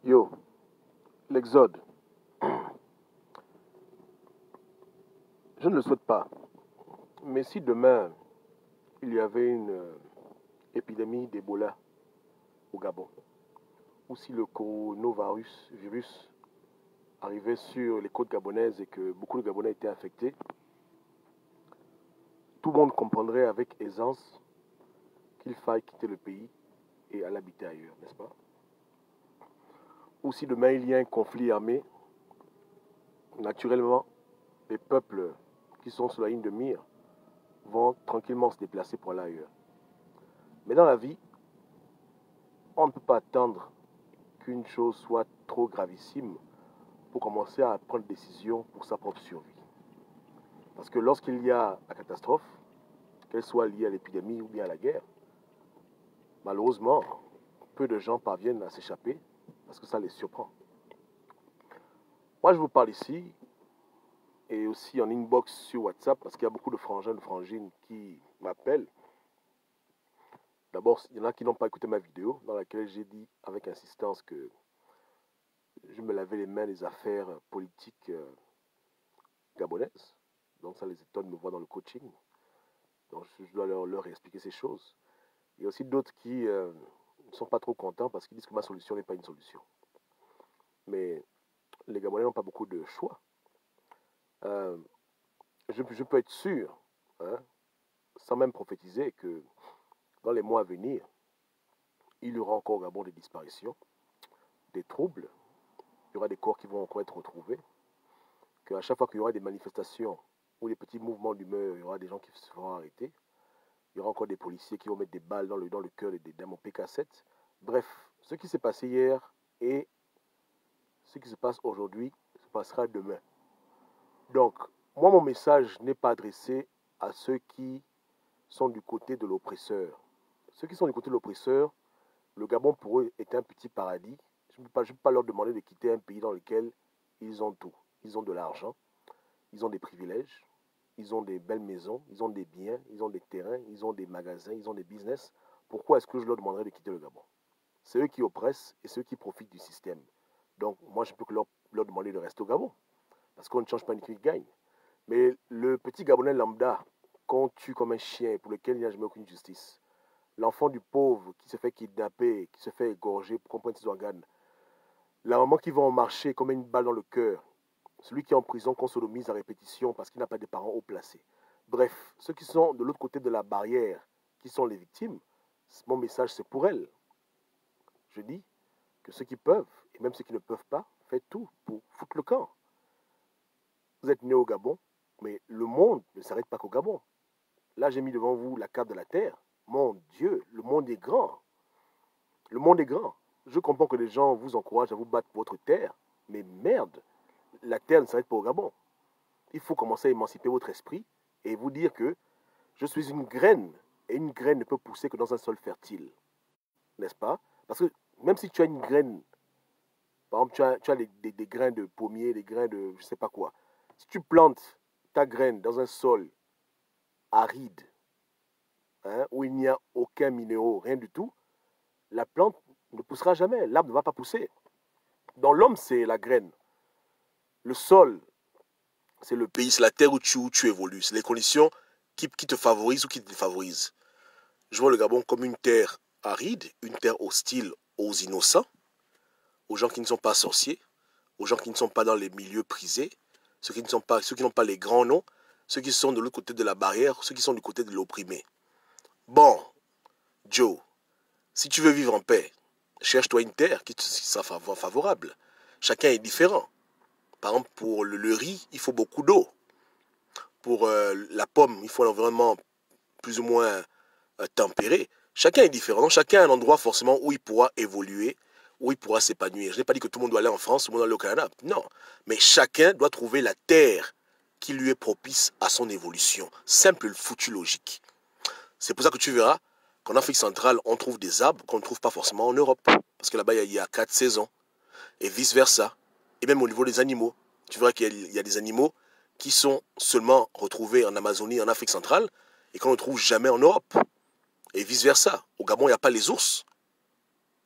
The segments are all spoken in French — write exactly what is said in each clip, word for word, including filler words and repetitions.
Yo, l'exode, je ne le souhaite pas. Mais si demain, il y avait une euh, épidémie d'Ebola au Gabon, ou si le coronavirus virus arrivait sur les côtes gabonaises et que beaucoup de Gabonais étaient infectés, tout le monde comprendrait avec aisance qu'il faille quitter le pays et aller habiter ailleurs, n'est-ce pas? Ou si demain il y a un conflit armé, naturellement, les peuples qui sont sur la ligne de mire vont tranquillement se déplacer pour aller ailleurs. Mais dans la vie, on ne peut pas attendre qu'une chose soit trop gravissime pour commencer à prendre des décisions pour sa propre survie. Parce que lorsqu'il y a la catastrophe, qu'elle soit liée à l'épidémie ou bien à la guerre, malheureusement, peu de gens parviennent à s'échapper parce que ça les surprend. Moi, je vous parle ici et aussi en inbox sur WhatsApp parce qu'il y a beaucoup de frangins, de frangines qui m'appellent. D'abord, il y en a qui n'ont pas écouté ma vidéo dans laquelle j'ai dit avec insistance que je me lavais les mains des affaires politiques euh, gabonaises. Donc ça les étonne de me voir dans le coaching. Donc je dois leur, leur expliquer ces choses. Il y a aussi d'autres qui euh, ne sont pas trop contents parce qu'ils disent que ma solution n'est pas une solution. Mais les Gabonais n'ont pas beaucoup de choix. Euh, je, je peux être sûr, hein, sans même prophétiser, que dans les mois à venir, il y aura encore au Gabon des disparitions, des troubles, il y aura des corps qui vont encore être retrouvés, qu'à chaque fois qu'il y aura des manifestations ou des petits mouvements d'humeur, il y aura des gens qui se feront arrêter, il y aura encore des policiers qui vont mettre des balles dans le, dans le cœur des démons P K sept. Bref, ce qui s'est passé hier et ce qui se passe aujourd'hui se passera demain. Donc, moi, mon message n'est pas adressé à ceux qui sont du côté de l'oppresseur. Ceux qui sont du côté de l'oppresseur, le Gabon pour eux est un petit paradis. Je ne peux, peux pas leur demander de quitter un pays dans lequel ils ont tout. Ils ont de l'argent, ils ont des privilèges, ils ont des belles maisons, ils ont des biens, ils ont des terrains, ils ont des magasins, ils ont des business. Pourquoi est-ce que je leur demanderais de quitter le Gabon? C'est eux qui oppressent et ceux qui profitent du système. Donc, moi, je peux que leur, leur demander de rester au Gabon. Parce qu'on ne change pas une qui gagne. Mais le petit Gabonais lambda qu'on tue comme un chien pour lequel il n'y a jamais aucune justice, l'enfant du pauvre qui se fait kidnapper, qui se fait égorger pour qu'on prenne ses organes, la maman qui va en marché comme une balle dans le cœur, celui qui est en prison qu'on sodomise à répétition parce qu'il n'a pas de parents haut placés. Bref, ceux qui sont de l'autre côté de la barrière, qui sont les victimes, mon message c'est pour elles. Je dis que ceux qui peuvent, et même ceux qui ne peuvent pas, faites tout pour foutre le camp. Vous êtes né au Gabon, mais le monde ne s'arrête pas qu'au Gabon. Là, j'ai mis devant vous la carte de la Terre. Mon Dieu, le monde est grand. Le monde est grand. Je comprends que les gens vous encouragent à vous battre pour votre terre, mais merde, la terre ne s'arrête pas au Gabon. Il faut commencer à émanciper votre esprit et vous dire que je suis une graine, et une graine ne peut pousser que dans un sol fertile. N'est-ce pas? Parce que même si tu as une graine, par exemple, tu as, tu as des, des, des grains de pommier, des grains de je ne sais pas quoi, si tu plantes ta graine dans un sol aride, hein, où il n'y a aucun minéraux, rien du tout, la plante ne poussera jamais, l'arbre ne va pas pousser. Dans l'homme, c'est la graine. Le sol, c'est le pays, c'est la terre où tu, où tu évolues. C'est les conditions qui, qui te favorisent ou qui te défavorisent. Je vois le Gabon comme une terre aride, une terre hostile aux innocents, aux gens qui ne sont pas sorciers, aux gens qui ne sont pas dans les milieux prisés, ceux qui ne sont pas, ceux qui n'ont pas les grands noms, ceux qui sont de l'autre côté de la barrière, ceux qui sont du côté de l'opprimé. Bon, Joe, si tu veux vivre en paix, cherche-toi une terre qui te sera favorable. Chacun est différent. Par exemple, pour le, le riz, il faut beaucoup d'eau. Pour euh, la pomme, il faut un environnement plus ou moins euh, tempéré. Chacun est différent. Donc, chacun a un endroit forcément où il pourra évoluer, où il pourra s'épanouir. Je n'ai pas dit que tout le monde doit aller en France, tout le monde doit aller au Canada. Non. Mais chacun doit trouver la terre qui lui est propice à son évolution. Simple, foutu, logique. C'est pour ça que tu verras qu'en Afrique centrale, on trouve des arbres qu'on ne trouve pas forcément en Europe. Parce que là-bas, il y a quatre saisons. Et vice-versa. Et même au niveau des animaux. Tu verras qu'il y a des animaux qui sont seulement retrouvés en Amazonie, en Afrique centrale, et qu'on ne trouve jamais en Europe. Et vice-versa. Au Gabon, il n'y a pas les ours. Hein?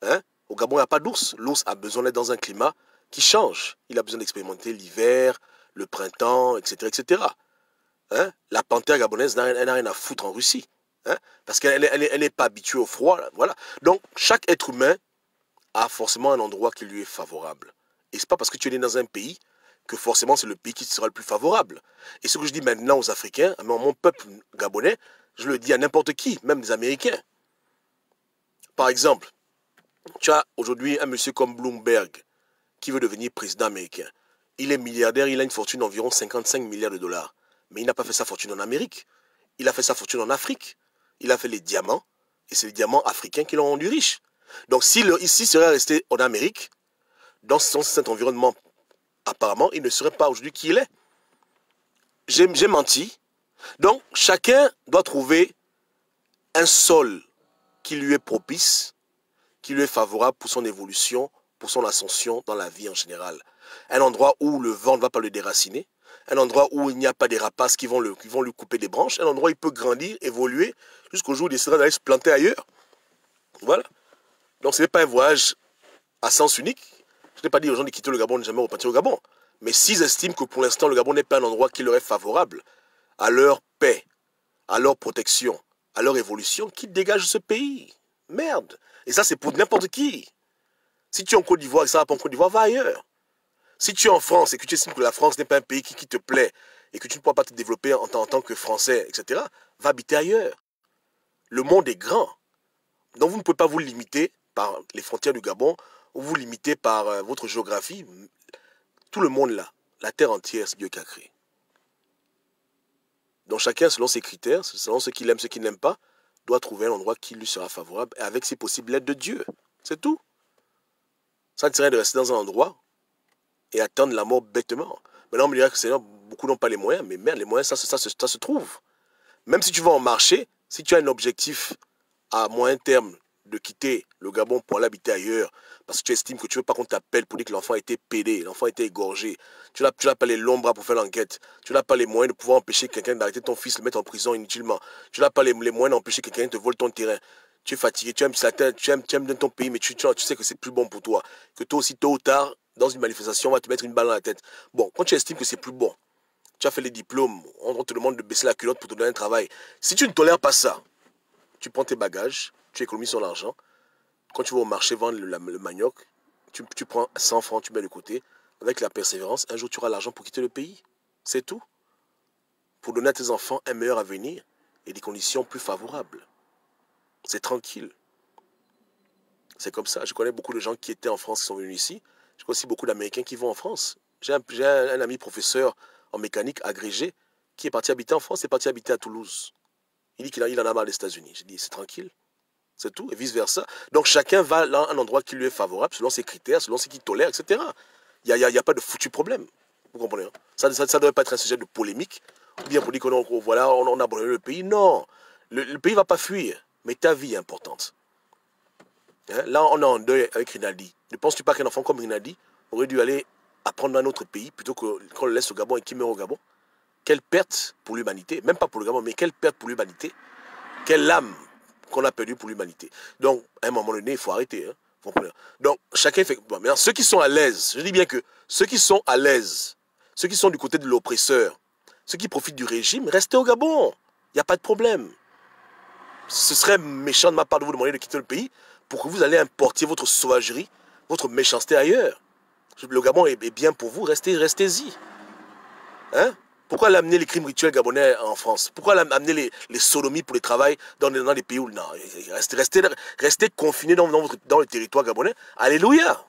Au Gabon, il n'y a pas d'ours. L'ours a besoin d'être dans un climat qui change. Il a besoin d'expérimenter l'hiver, le printemps, et cetera, et cetera. Hein? La panthère gabonaise n'a rien à foutre en Russie. Hein? Parce qu'elle n'est elle elle est pas habituée au froid. Là. Voilà. Donc, chaque être humain a forcément un endroit qui lui est favorable. Et ce n'est pas parce que tu es né dans un pays que forcément c'est le pays qui sera le plus favorable. Et ce que je dis maintenant aux Africains, à mon peuple gabonais, je le dis à n'importe qui, même les Américains. Par exemple, tu as aujourd'hui un monsieur comme Bloomberg qui veut devenir président américain. Il est milliardaire, il a une fortune d'environ cinquante-cinq milliards de dollars. Mais il n'a pas fait sa fortune en Amérique. Il a fait sa fortune en Afrique. Il a fait les diamants. Et c'est les diamants africains qui l'ont rendu riche. Donc s'il ici serait resté en Amérique, dans cet environnement, apparemment, il ne serait pas aujourd'hui qui il est. J'ai menti. Donc chacun doit trouver un sol qui lui est propice, qui lui est favorable pour son évolution, pour son ascension dans la vie en général. Un endroit où le vent ne va pas le déraciner, un endroit où il n'y a pas des rapaces qui vont, le, qui vont lui couper des branches, un endroit où il peut grandir, évoluer, jusqu'au jour où il décidera d'aller se planter ailleurs. Voilà. Donc ce n'est pas un voyage à sens unique. Je n'ai pas dit aux gens de quitter le Gabon, de jamais repartir au Gabon. Mais s'ils estiment que pour l'instant le Gabon n'est pas un endroit qui leur est favorable à leur paix, à leur protection, à leur évolution, qu'ils dégagent ce pays. Merde. Et ça c'est pour n'importe qui. Si tu es en Côte d'Ivoire et ça va pas en Côte d'Ivoire, va ailleurs. Si tu es en France et que tu estimes que la France n'est pas un pays qui, qui te plaît et que tu ne pourras pas te développer en, en tant que Français, et cetera, va habiter ailleurs. Le monde est grand. Donc vous ne pouvez pas vous limiter par les frontières du Gabon ou vous limiter par euh, votre géographie. Tout le monde là, la terre entière, c'est Dieu qui a créé. Donc chacun, selon ses critères, selon ce qu'il aime, ce qu'il n'aime pas, doit trouver un endroit qui lui sera favorable et avec, si possible, l'aide de Dieu. C'est tout. Ça ne serait de rester dans un endroit et attendre la mort bêtement. Maintenant, on me dira que Seigneur, beaucoup n'ont pas les moyens, mais merde, les moyens, ça, ça, ça, ça se trouve. Même si tu vas en marché, si tu as un objectif à moyen terme de quitter le Gabon pour aller habiter ailleurs, parce que tu estimes que tu ne veux pas qu'on t'appelle pour dire que l'enfant a été pédé, l'enfant a été égorgé, tu n'as pas les longs bras pour faire l'enquête, tu n'as pas les moyens de pouvoir empêcher quelqu'un d'arrêter ton fils, le mettre en prison inutilement, tu n'as pas les, les moyens d'empêcher quelqu'un de te voler ton terrain, tu es fatigué, tu aimes, tu aimes, tu aimes ton pays, mais tu, tu, tu sais que c'est plus bon pour toi, que toi aussi, tôt ou tard, dans une manifestation, on va te mettre une balle dans la tête. Bon, quand tu estimes que c'est plus bon, tu as fait les diplômes, on te demande de baisser la culotte pour te donner un travail. Si tu ne tolères pas ça, tu prends tes bagages, tu économises ton argent. Quand tu vas au marché vendre le, le manioc, tu, tu prends cent francs, tu mets de côté. Avec la persévérance, un jour tu auras l'argent pour quitter le pays. C'est tout. Pour donner à tes enfants un meilleur avenir et des conditions plus favorables. C'est tranquille. C'est comme ça. Je connais beaucoup de gens qui étaient en France, qui sont venus ici. Je connais aussi beaucoup d'Américains qui vont en France. J'ai un, un, un ami professeur en mécanique agrégé qui est parti habiter en France, est parti habiter à Toulouse. Il dit qu'il en a marre des États-Unis. J'ai dit, c'est tranquille. C'est tout, et vice-versa. Donc chacun va à un endroit qui lui est favorable, selon ses critères, selon ce qu'il tolère, et cetera. Il n'y a, a, a pas de foutu problème. Vous comprenez hein? Ça ne ça, ça doit pas être un sujet de polémique, ou bien pour dire qu'on voilà, on, on a abandonné le pays. Non, le, le pays ne va pas fuir, mais ta vie est importante. Hein? Là, on est en deuil avec Rinaldi. Ne penses-tu pas qu'un enfant comme Rinaldi aurait dû aller apprendre dans un autre pays plutôt qu'on le laisse au Gabon et qu'il meurt au Gabon? Quelle perte pour l'humanité, même pas pour le Gabon, mais quelle perte pour l'humanité. Quelle âme qu'on a perdu pour l'humanité. Donc, à un moment donné, il faut arrêter. Hein. Faut Donc, chacun fait... Bon, maintenant, ceux qui sont à l'aise, je dis bien que ceux qui sont à l'aise, ceux qui sont du côté de l'oppresseur, ceux qui profitent du régime, restez au Gabon. Il n'y a pas de problème. Ce serait méchant de ma part de vous demander de quitter le pays pour que vous allez importer votre sauvagerie, votre méchanceté ailleurs. Le Gabon est bien pour vous, restez, restez-y. Hein? Pourquoi l'amener les crimes rituels gabonais en France? Pourquoi l'amener les, les sodomies pour le travail dans, dans des pays où... Non, restez, restez, restez confinés dans, dans, votre, dans le territoire gabonais. Alléluia!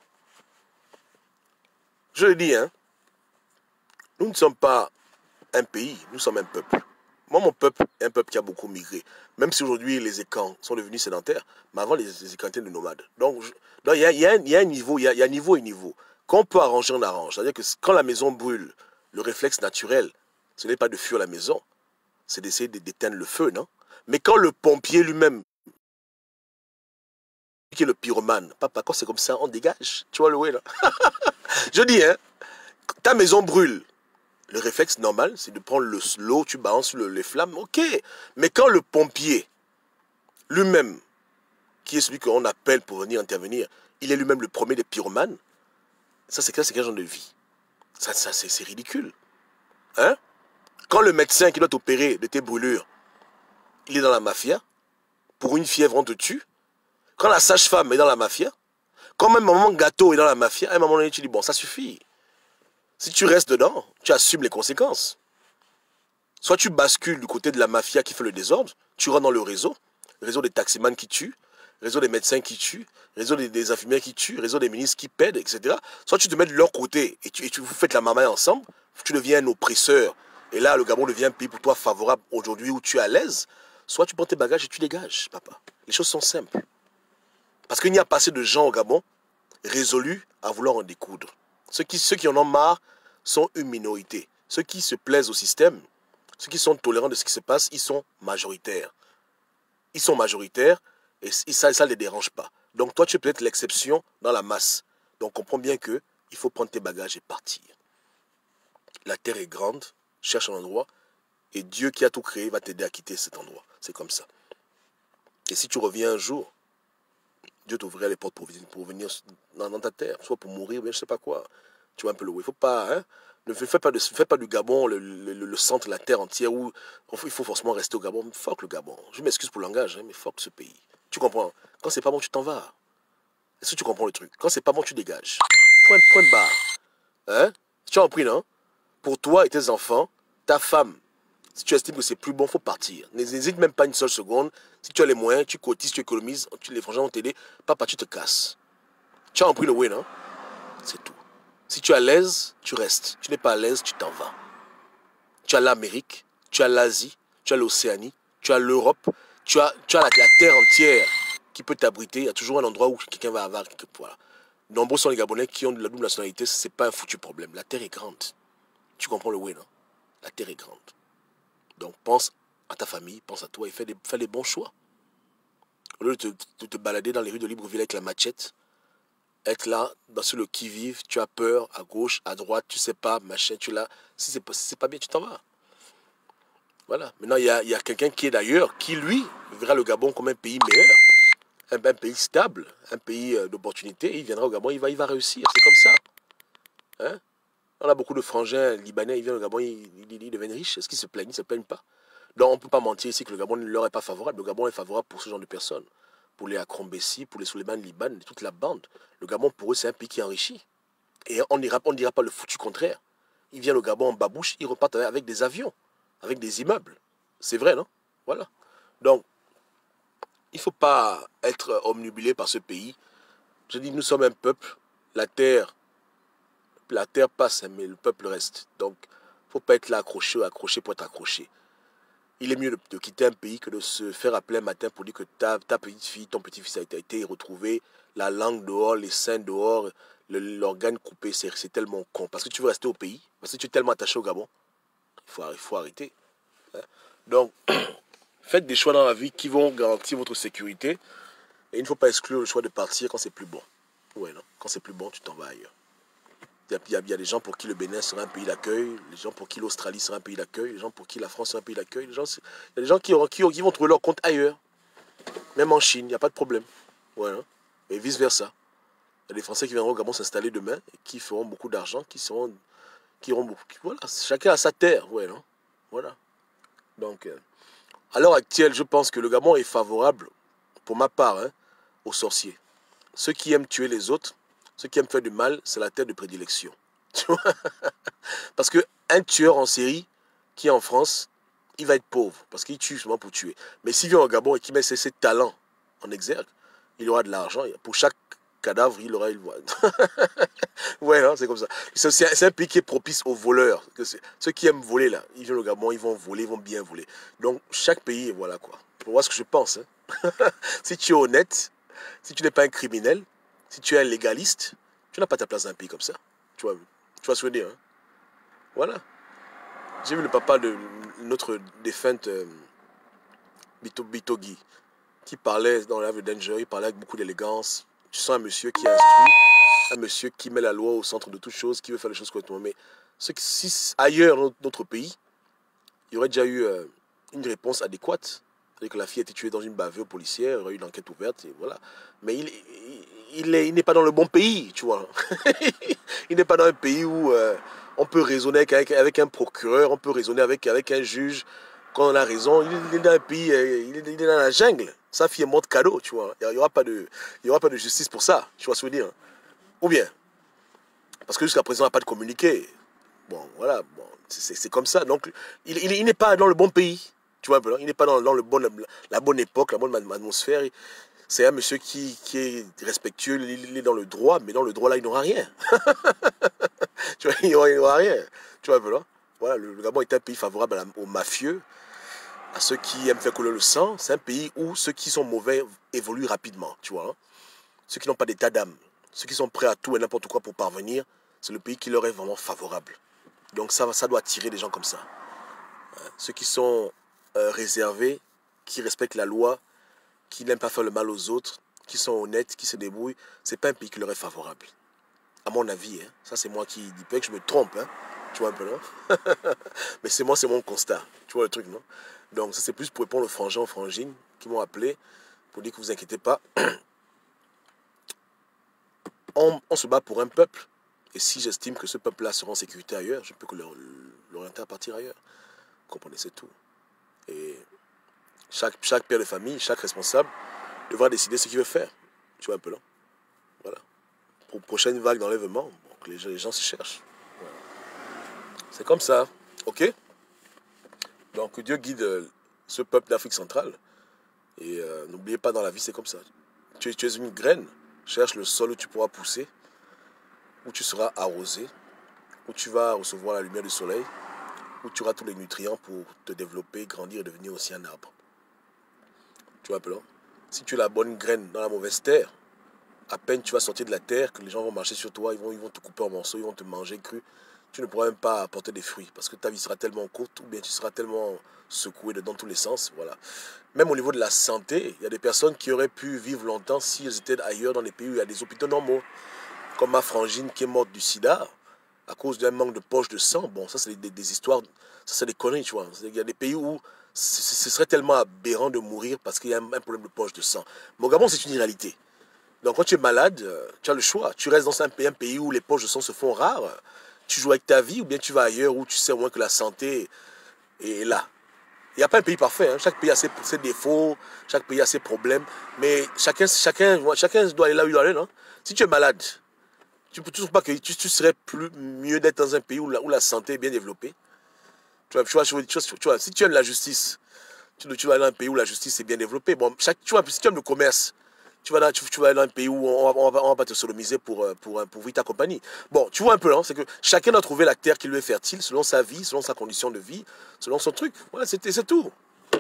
Je le dis, hein. Nous ne sommes pas un pays, nous sommes un peuple. Moi, mon peuple est un peuple qui a beaucoup migré. Même si aujourd'hui, les écans sont devenus sédentaires, mais avant, les, les écans étaient de nomades. Donc, il y a, y, a, y a un niveau, il y a, y a niveau et niveau. Quand on peut arranger, on arrange. C'est-à-dire que quand la maison brûle, le réflexe naturel, ce n'est pas de fuir la maison, c'est d'essayer d'éteindre le feu, non? Mais quand le pompier lui-même, qui est le pyromane, papa, quand c'est comme ça, on dégage. Tu vois le ouais, là? Je dis, hein, ta maison brûle. Le réflexe normal, c'est de prendre l'eau, tu balances le, les flammes, ok. Mais quand le pompier, lui-même, qui est celui qu'on appelle pour venir intervenir, il est lui-même le premier des pyromanes. Ça, c'est quel genre de vie? Ça, ça c'est ridicule. Hein? Quand le médecin qui doit t'opérer de tes brûlures, il est dans la mafia, pour une fièvre, on te tue. Quand la sage-femme est dans la mafia, quand même maman gâteau est dans la mafia, à un moment donné, tu dis, bon, ça suffit. Si tu restes dedans, tu assumes les conséquences. Soit tu bascules du côté de la mafia qui fait le désordre, tu rentres dans le réseau, réseau des taximans qui tuent, réseau des médecins qui tuent, réseau des, des infirmières qui tuent, réseau des ministres qui pèdent, et cetera. Soit tu te mets de leur côté et tu, et tu vous faites la mamaille ensemble, tu deviens un oppresseur. Et là, le Gabon devient un pays pour toi favorable aujourd'hui où tu es à l'aise. Soit tu prends tes bagages et tu dégages, papa. Les choses sont simples. Parce qu'il n'y a pas assez de gens au Gabon résolus à vouloir en découdre. Ceux qui, ceux qui en ont marre sont une minorité. Ceux qui se plaisent au système, ceux qui sont tolérants de ce qui se passe, ils sont majoritaires. Ils sont majoritaires et ça ne les dérange pas. Donc toi, tu es peut-être l'exception dans la masse. Donc comprends bien qu'il faut prendre tes bagages et partir. La terre est grande, cherche un endroit et Dieu qui a tout créé va t'aider à quitter cet endroit. C'est comme ça. Et si tu reviens un jour, Dieu t'ouvrira les portes pour, pour venir dans, dans ta terre, soit pour mourir, ou bien je ne sais pas quoi. Tu vois un peu le où. Il ne faut pas, hein, ne fais pas, de, fais pas du Gabon le, le, le centre, la terre entière où il faut forcément rester au Gabon. Fuck le Gabon. Je m'excuse pour le langage, hein, mais fuck ce pays. Tu comprends? Quand c'est pas bon, tu t'en vas. Est-ce que tu comprends le truc? Quand c'est pas bon, tu dégages. Point, point de barre. Hein? Tu as compris, non? Pour toi et tes enfants, ta femme, si tu estimes que c'est plus bon, il faut partir. N'hésite même pas une seule seconde. Si tu as les moyens, tu cotises, tu économises, tu, les frangins vont t'aider. Papa, tu te casses. Tu as compris le way, non? C'est tout. Si tu es à l'aise, tu restes. Tu n'es pas à l'aise, tu t'en vas. Tu as l'Amérique, tu as l'Asie, tu as l'Océanie, tu as l'Europe, tu as, tu as la, la terre entière qui peut t'abriter. Il y a toujours un endroit où quelqu'un va avoir. Voilà. Nombreux sont les Gabonais qui ont de la double nationalité. Ce n'est pas un foutu problème. La terre est grande. Tu comprends le way, non? La terre est grande. Donc pense à ta famille, pense à toi et fais, des, fais les bons choix. Au lieu de te, de te balader dans les rues de Libreville avec la machette, être là, dans le qui-vive, tu as peur, à gauche, à droite, tu sais pas, machin, tu l'as. Si c'est si pas bien, tu t'en vas. Voilà. Maintenant, il y a, y a quelqu'un qui est d'ailleurs, qui lui, verra le Gabon comme un pays meilleur, un, un pays stable, un pays euh, d'opportunité. Il viendra au Gabon, il va, il va réussir. C'est comme ça. Hein? On a beaucoup de frangins libanais, ils viennent au Gabon, ils, ils, ils deviennent riches. Est-ce qu'ils se plaignent? Ils ne se plaignent pas. Donc on ne peut pas mentir ici que le Gabon ne leur est pas favorable. Le Gabon est favorable pour ce genre de personnes. Pour les Akrombessi, pour les Souleymane Liban, toute la bande. Le Gabon, pour eux, c'est un pays qui enrichit. Et on ne dira, on dira pas le foutu contraire. Ils viennent au Gabon en babouche, ils repartent avec des avions, avec des immeubles. C'est vrai, non? Voilà. Donc, il ne faut pas être omnubilé par ce pays. Je dis, nous sommes un peuple. La terre, la terre passe, mais le peuple reste. Donc, il ne faut pas être là accroché, accroché pour être accroché. Il est mieux de, de quitter un pays que de se faire appeler un matin pour dire que ta, ta petite fille, ton petit-fils a été, a été retrouvé, la langue dehors, les seins dehors, l'organe coupé. C'est tellement con. Parce que tu veux rester au pays, parce que tu es tellement attaché au Gabon. Il faut, il faut arrêter. Donc, faites des choix dans la vie qui vont garantir votre sécurité. Et il ne faut pas exclure le choix de partir quand c'est plus bon. Ouais, non. Quand c'est plus bon, tu t'en vas ailleurs. Il y, a, il y a des gens pour qui le Bénin sera un pays d'accueil, les gens pour qui l'Australie sera un pays d'accueil, les gens pour qui la France sera un pays d'accueil. Il y a des gens qui, qui, qui vont trouver leur compte ailleurs. Même en Chine, il n'y a pas de problème. Ouais, hein? Et vice-versa. Il y a des Français qui viendront au Gabon s'installer demain et qui feront beaucoup d'argent, qui seront, qui auront beaucoup. Voilà, chacun a sa terre. Ouais, non? Voilà. Donc, euh, à l'heure actuelle, je pense que le Gabon est favorable, pour ma part, hein, aux sorciers. Ceux qui aiment tuer les autres, ceux qui aiment faire du mal, c'est la terre de prédilection. Tu vois? Parce qu'un tueur en série qui est en France, il va être pauvre parce qu'il tue seulement pour tuer. Mais s'il vient au Gabon et qu'il met ses, ses talents en exergue, il aura de l'argent. Pour chaque cadavre, il aura une voix. Ouais, c'est comme ça. C'est un pays qui est propice aux voleurs. Ceux qui aiment voler, là, ils viennent au Gabon, ils vont voler, ils vont bien voler. Donc, chaque pays, voilà quoi. Pour voir ce que je pense. Hein. Si tu es honnête, si tu n'es pas un criminel, si tu es un légaliste, tu n'as pas ta place dans un pays comme ça. Tu vois, tu vois ce que je veux dire. Hein? Voilà. J'ai vu le papa de notre défunte euh, Bito, Bitogi qui parlait dans l'œuvre de Danger, il parlait avec beaucoup d'élégance. Tu sens un monsieur qui est instruit, un monsieur qui met la loi au centre de toutes choses, qui veut faire les choses correctement. Mais ce qui, si ailleurs dans notre pays, il y aurait déjà eu euh, une réponse adéquate. C'est-à-dire que la fille a été tuée dans une bavure policière, il y aurait eu une enquête ouverte, et voilà. Mais il, il, il n'est il n'est pas dans le bon pays, tu vois. Il n'est pas dans un pays où euh, on peut raisonner avec, avec un procureur, on peut raisonner avec, avec un juge quand on a raison. Il, il est dans un pays, euh, il, est, il est dans la jungle. Sa fille est morte cadeau, tu vois. Il n'y aura, pas de, il y aura pas de justice pour ça, tu vois ce que je veux dire. Ou bien, parce que jusqu'à présent, on n'a pas de communiqué. Bon, voilà, bon, c'est comme ça. Donc, il, il, il n'est pas dans le bon pays, tu vois. Il n'est pas dans, dans le bon, la bonne époque, la bonne atmosphère. C'est un monsieur qui, qui est respectueux, il est dans le droit, mais dans le droit là, il n'aura rien. Tu vois, il n'aura rien. Tu vois, voilà. Voilà, le, le Gabon est un pays favorable à la, aux mafieux, à ceux qui aiment faire couler le sang. C'est un pays où ceux qui sont mauvais évoluent rapidement, tu vois. Hein. Ceux qui n'ont pas d'état d'âme, ceux qui sont prêts à tout et n'importe quoi pour parvenir, c'est le pays qui leur est vraiment favorable. Donc ça, ça doit attirer des gens comme ça. Hein. Ceux qui sont euh, réservés, qui respectent la loi, qui n'aiment pas faire le mal aux autres, qui sont honnêtes, qui se débrouillent, c'est pas un pays qui leur est favorable. À mon avis, hein. Ça c'est moi qui dis, peut-être que je me trompe, hein. Tu vois un peu, non? Mais c'est moi, c'est mon constat. Tu vois le truc, non? Donc ça c'est plus pour répondre aux frangins, aux frangines qui m'ont appelé pour dire que vous inquiétez pas. On, on se bat pour un peuple. Et si j'estime que ce peuple-là sera en sécurité ailleurs, je peux que l'orienter à partir ailleurs. Vous comprenez, c'est tout. Et chaque, chaque père de famille, chaque responsable devra décider ce qu'il veut faire. Tu vois un peu là. Voilà. Pour prochaine vague d'enlèvement, bon, que les gens, les gens se cherchent. Voilà. C'est comme ça. Ok? Donc Dieu guide euh, ce peuple d'Afrique centrale. Et euh, n'oubliez pas, dans la vie, c'est comme ça. Tu, tu es une graine. Cherche le sol où tu pourras pousser, où tu seras arrosé, où tu vas recevoir la lumière du soleil, où tu auras tous les nutriments pour te développer, grandir et devenir aussi un arbre. Tu vois un peu là? Si tu es la bonne graine dans la mauvaise terre, à peine tu vas sortir de la terre, que les gens vont marcher sur toi, ils vont, ils vont te couper en morceaux, ils vont te manger cru. Tu ne pourras même pas apporter des fruits parce que ta vie sera tellement courte ou bien tu seras tellement secoué dans tous les sens. Voilà. Même au niveau de la santé, il y a des personnes qui auraient pu vivre longtemps si elles étaient ailleurs dans les pays où il y a des hôpitaux normaux. Comme ma frangine qui est morte du sida à cause d'un manque de poche de sang. Bon, ça c'est des, des histoires, ça c'est des conneries, tu vois. Il y a des pays où ce serait tellement aberrant de mourir parce qu'il y a un, un problème de poche de sang. Mais au Gabon, c'est une réalité. Donc quand tu es malade, tu as le choix. Tu restes dans un pays, un pays où les poches de sang se font rares. Tu joues avec ta vie ou bien tu vas ailleurs où tu sais au moins que la santé est là. Il n'y a pas un pays parfait. Hein. Chaque pays a ses, ses défauts, chaque pays a ses problèmes. Mais chacun, chacun, chacun doit aller là où il doit aller. Non? Si tu es malade, tu ne trouves pas que tu, tu serais plus mieux d'être dans un pays où la, où la santé est bien développée. Tu vois, tu vois, tu vois, tu vois, si tu aimes la justice, tu, tu vas dans un pays où la justice est bien développée. Bon, chaque, tu vois, si tu aimes le commerce, tu vas, dans, tu, tu vas dans un pays où on on va, on va pas te sodomiser pour, pour, pour vivre ta compagnie. Bon, tu vois un peu, hein, c'est que chacun doit trouver la terre qui lui est fertile selon sa vie, selon sa condition de vie, selon son truc. Voilà, c'est tout.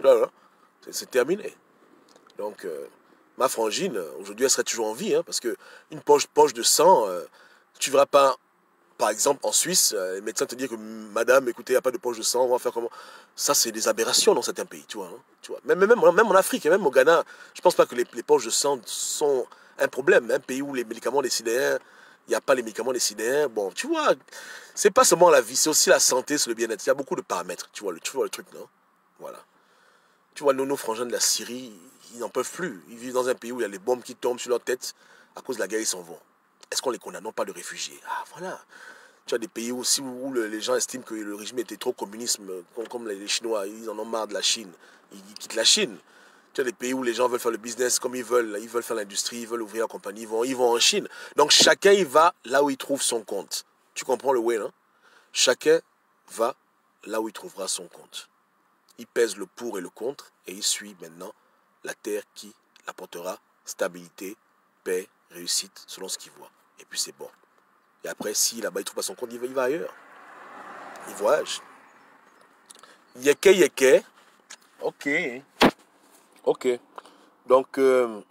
C'est terminé. Donc, euh, ma frangine, aujourd'hui, elle serait toujours en vie, hein, parce qu'une poche, poche de sang, euh, tu ne verras pas, par exemple, en Suisse, euh, les médecins te disent que, madame, écoutez, il n'y a pas de poche de sang, on va faire comment? Ça, c'est des aberrations dans certains pays, tu vois. Hein, tu vois. Même, même, même en Afrique, et même au Ghana, je ne pense pas que les, les poches de sang sont un problème. Un pays où les médicaments décidéens, il n'y a pas les médicaments décidéens. Bon, tu vois, c'est pas seulement la vie, c'est aussi la santé, c'est le bien-être. Il y a beaucoup de paramètres, tu vois le, tu vois le truc, non? Voilà. Tu vois, nos, nos frangins de la Syrie, ils n'en peuvent plus. Ils vivent dans un pays où il y a les bombes qui tombent sur leur tête. À cause de la guerre, ils s'en vont. Est-ce qu'on les condamne? Non, pas de réfugiés. Ah, voilà. Tu as des pays aussi où, où le, les gens estiment que le régime était trop communisme, comme, comme les, les Chinois, ils en ont marre de la Chine. Ils, ils quittent la Chine. Tu as des pays où les gens veulent faire le business comme ils veulent. Ils veulent faire l'industrie, ils veulent ouvrir la compagnie, ils vont, ils vont en Chine. Donc chacun, il va là où il trouve son compte. Tu comprends le way, non? Chacun va là où il trouvera son compte. Il pèse le pour et le contre et il suit maintenant la terre qui l'apportera stabilité, paix, réussite, selon ce qu'il voit. Et puis c'est bon. Et après, si là-bas il ne trouve pas son compte, il va, il va ailleurs. Il voyage. Yeke, yeke. Ok. Ok. Donc, euh,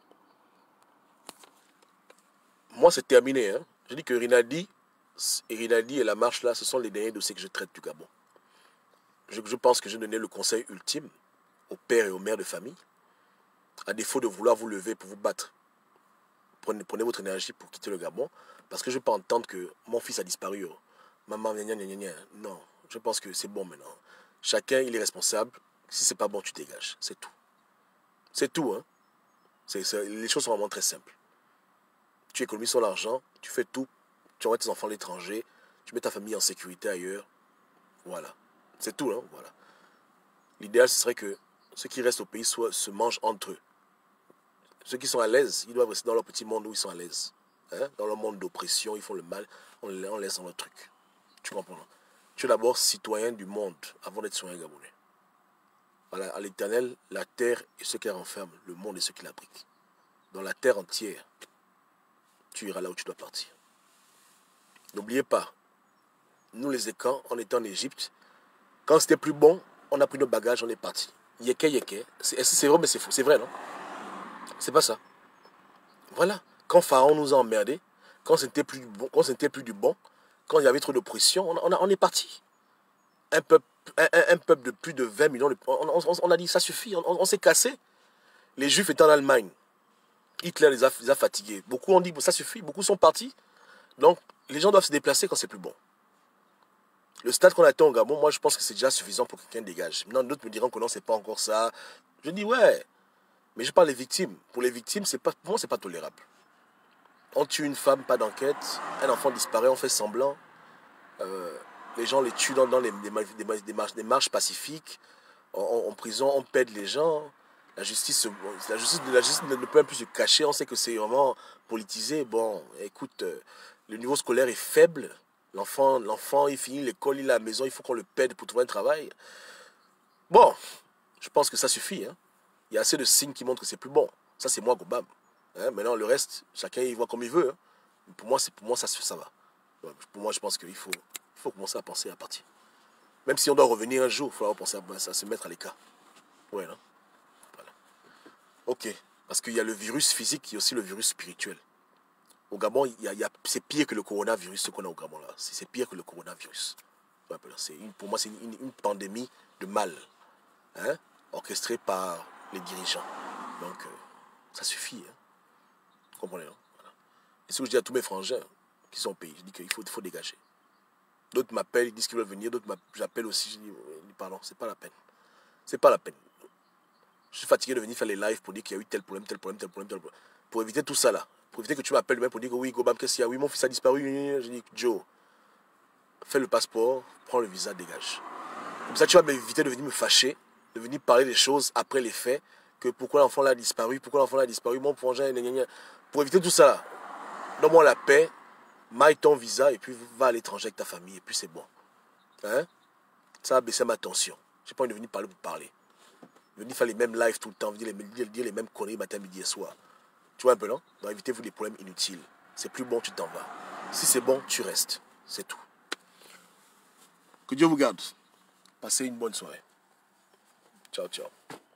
moi c'est terminé. Hein. Je dis que Rinaldi, et Rinaldi et la marche là, ce sont les derniers dossiers que je traite du Gabon. Je, je pense que j'ai donné le conseil ultime aux pères et aux mères de famille. À défaut de vouloir vous lever pour vous battre, prenez, prenez votre énergie pour quitter le Gabon. Parce que je ne peux pas entendre que mon fils a disparu. Oh. Maman, gna, gna, gna, gna. Non, je pense que c'est bon maintenant. Chacun, il est responsable. Si c'est pas bon, tu dégages. C'est tout. C'est tout. Hein. C'est, c'est, les choses sont vraiment très simples. tu économises son argent, tu fais tout, tu envoies tes enfants à l'étranger, tu mets ta famille en sécurité ailleurs. Voilà. C'est tout, hein, voilà. L'idéal, ce serait que ceux qui restent au pays soient, se mangent entre eux. Ceux qui sont à l'aise, ils doivent rester dans leur petit monde où ils sont à l'aise. Hein? Dans leur monde d'oppression, ils font le mal, on, on laisse dans leur truc. Tu comprends? Tu es d'abord citoyen du monde avant d'être citoyen gabonais. Voilà, à l'éternel, la terre et ce qu'elle renferme, le monde et ce qui l'abrite. Dans la terre entière, tu iras là où tu dois partir. N'oubliez pas, nous les Écans, on était en Égypte, quand c'était plus bon, on a pris nos bagages, on est parti. Yeke, yeke. C'est vrai, mais c'est faux. C'est vrai, non? C'est pas ça. Voilà. Quand Pharaon nous a emmerdés, quand c'était plus, bon, quand c'était plus du bon, quand il y avait trop d'oppression, on, on, on est parti. Un peuple, un, un, un peuple de plus de vingt millions, de, on, on, on a dit ça suffit, on, on s'est cassé. Les Juifs étaient en Allemagne. Hitler les a, les a fatigués. Beaucoup ont dit ça suffit, beaucoup sont partis. Donc, les gens doivent se déplacer quand c'est plus bon. Le stade qu'on a atteint au Gabon, moi je pense que c'est déjà suffisant pour que quelqu'un dégage. Maintenant, d'autres me diront que non, c'est pas encore ça. Je dis ouais, mais je parle des victimes. Pour les victimes, pas, pour moi, c'est pas tolérable. On tue une femme, pas d'enquête. Un enfant disparaît, on fait semblant. Euh, les gens les tuent dans, dans les, des, des, des, marches, des marches pacifiques. En, en prison, on pède les gens. La justice, la justice, la justice ne peut même plus se cacher. On sait que c'est vraiment politisé. Bon, écoute, euh, le niveau scolaire est faible. L'enfant, l'enfant, il finit l'école, il est à la maison, il faut qu'on le pède pour trouver un travail. Bon, je pense que ça suffit. Hein. Il y a assez de signes qui montrent que c'est plus bon. Ça, c'est moi, Gobab. Hein. Maintenant, le reste, chacun il voit comme il veut. Hein. Pour moi, pour moi ça, ça va. Pour moi, je pense qu'il faut, il faut commencer à penser à partir. Même si on doit revenir un jour, il faudra penser à, à se mettre à l'écart. Ouais, non? Voilà. Ok. Parce qu'il y a le virus physique, il y a aussi le virus spirituel. Au Gabon, il y a, il y a, c'est pire que le coronavirus, ce qu'on a au Gabon là. C'est pire que le coronavirus. Une, pour moi, c'est une, une pandémie de mal, hein, orchestrée par les dirigeants. Donc, euh, ça suffit. Hein. Vous comprenez, non? Voilà. Et ce que je dis à tous mes frangins qui sont au pays, je dis qu'il faut, il faut dégager. D'autres m'appellent, ils disent qu'ils veulent venir, d'autres j'appelle aussi, je dis, pardon, c'est pas la peine. C'est pas la peine. Je suis fatigué de venir faire les lives pour dire qu'il y a eu tel problème, tel problème, tel problème, tel problème. Pour éviter tout ça là. Pour éviter que tu m'appelles demain pour dire que oui, Gobab, qu'est-ce qu'il y a? Oui, mon fils a disparu. Je dis, Joe, fais le passeport, prends le visa, dégage. Comme ça, tu vas m'éviter de venir me fâcher, de venir parler des choses après les faits, que pourquoi l'enfant a disparu, pourquoi l'enfant a disparu, mon frangin, pour éviter tout ça, donne-moi la paix, maille ton visa, et puis va à l'étranger avec ta famille, et puis c'est bon. Hein? Ça va baisser ma tension. Je n'ai pas envie de venir parler pour parler. Venir faire les mêmes lives tout le temps, dire les, dire, dire les mêmes conneries matin, midi et soir. Tu vois un peu, non? Donc évitez-vous des problèmes inutiles. C'est plus bon, tu t'en vas. Si c'est bon, tu restes. C'est tout. Que Dieu vous garde. Passez une bonne soirée. Ciao, ciao.